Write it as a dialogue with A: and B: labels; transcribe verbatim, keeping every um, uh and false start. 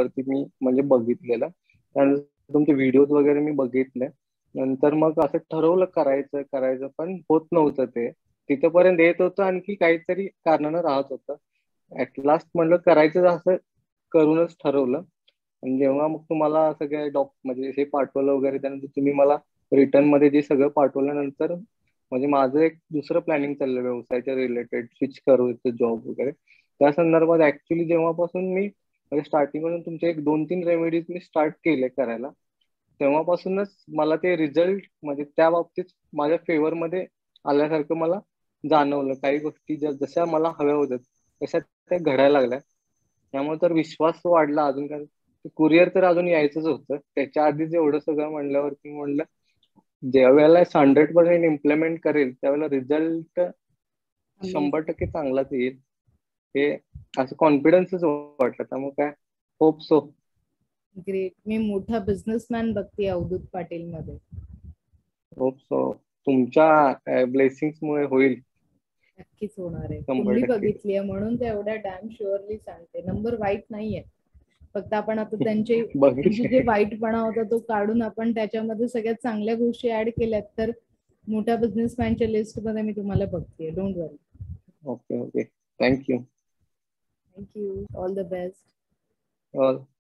A: वरती मी म्हणजे बघितलेलं, त्यानंतर तुमचे व्हिडिओज वगैरे मी बघितले. नंतर मग असं ठरवलं करायचं करायचं पण होत नव्हतं. ते तिथपर्यंत येत होतं, आणखी काहीतरी कारणानं राहत होतं. ऍट लास्ट म्हणलं करायचं असं करूनच ठरवलं. आणि जेव्हा मग तुम्हाला सगळे डॉक म्हणजे हे पाठवलं वगैरे, त्यानंतर तुम्ही मला रिटर्न मध्ये जे सगळं पाठवल्यानंतर म्हणजे माझं एक दुसरं प्लॅनिंग चाललं व्यवसायाच्या रिलेटेड, स्विच करायचं जॉब वगैरे. त्या संदर्भात ऍक्च्युली जेव्हापासून मी म्हणजे स्टार्टिंग पासून तुमचे एक दोन तीन रेमेडीज मी स्टार्ट केले करायला, तेव्हापासूनच मला ते रिझल्ट म्हणजे त्या बाबतीत माझ्या फेवर मध्ये आल्यासारखं मला जाणवलं. काही गोष्टी जशा मला हव्या होत्या तशा त्या घडायला लागल्या. त्यामुळे तर विश्वास वाढला अजून. काय कुरिअर तर अजून यायचंच होतं, त्याच्या आधीच एवढं सगळं म्हणल्यावरती म्हणलं ज्या वेळेला हंड्रेड पर्सेंट इम्प्लिमेंट करेल त्यावेळेला रिझल्ट शंभर टक्के चांगलाच येईल, हे असं कॉन्फिडन्सच वाटलं. त्यामुळे काय होप सो.
B: ग्रेट. मी मोठा बिझनेसमॅन बघते अवधूत पाटील मध्ये.
A: Hope so. तुमच्या ब्लेसिंग्स मुळे होईल.
B: नक्कीच होणार आहे.
A: शंभर
B: कुंडली
A: टक्के.
B: बघितलीये म्हणून ते एवढ्या डॅम शुअरली सांगते. नंबर वाईट नाहीये, फक्त आपण आता त्यांचे त्यांचे जे वाईटपणा होता तो काढून आपण त्याच्यामध्ये सगळ्यात चांगल्या गोष्टी ऍड केल्यात तर मोठ्या बिझनेसमॅनच्या लिस्ट मध्ये मी तुम्हाला बघते. Don't worry.
A: Okay okay. Thank you.
B: Thank you. All the best.
A: All